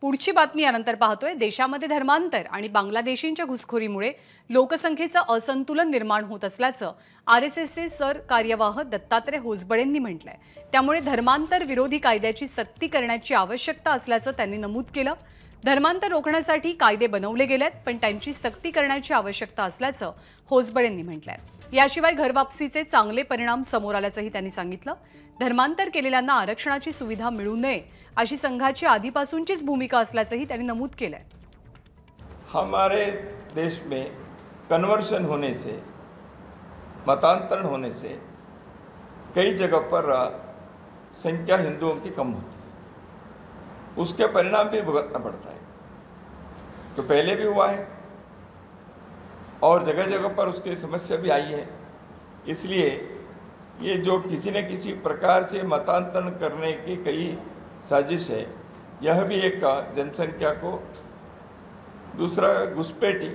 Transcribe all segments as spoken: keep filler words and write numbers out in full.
पुढची बातमी यानंतर पाहतोय। देशामध्ये धर्मांतर आणि बांगलादेशींच्या घुसखोरीमुळे लोकसंख्येचं असंतुलन निर्माण होत असल्याचं आरएसएसचे सर कार्यवाह दत्तात्रय होसबळेंनी म्हटलंय। त्यामुळे धर्मांतर विरोधी कायद्याची सक्ती करण्याची आवश्यकता असल्याचं त्यांनी नमूद केलं। धर्मांतर रोखण्यासाठी कायदे बनवले गेलेत, पण त्यांची सक्ती करण्याची आवश्यकता असल्याचं होसबळेंनी म्हटलंय। याशिवाय घरवापसीचे चांगले परिणाम समोर आल्याचंही त्यांनी सांगितलं। धर्मांतर केलेल्यांना आरक्षणाची सुविधा मिळू नये अशी संघाची आधीपासूनचीच भूमिका असल्याचंही त्यांनी नमूद केलंय। हमारे देश में कन्वर्शन होने से, मतांतरण होने से कई जगह पर संख्या हिंदुओं की कम होती है, उसके परिणाम भी भुगतना पड़ता है। तो पहले भी हुआ है और जगह जगह पर उसकी समस्या भी आई है। इसलिए ये जो किसी न किसी प्रकार से मतांतरण करने की कई साजिश है, यह भी एक जनसंख्या को, दूसरा घुसपैठी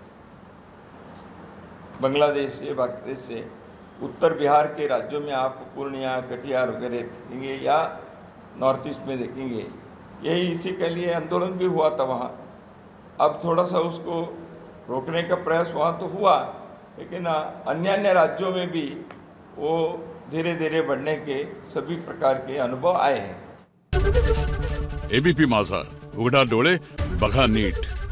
बांग्लादेश से, बांग्लादेश से उत्तर बिहार के राज्यों में आप पूर्णिया, कटिहार वगैरह देखेंगे या नॉर्थ ईस्ट में देखेंगे, यही इसी के लिए आंदोलन भी हुआ था वहाँ। अब थोड़ा सा उसको रोकने का प्रयास वहाँ तो हुआ, लेकिन अन्य अन्य राज्यों में भी वो धीरे धीरे बढ़ने के सभी प्रकार के अनुभव आए हैं। एबीपी माझा, उघडा डोळे बघा नीट।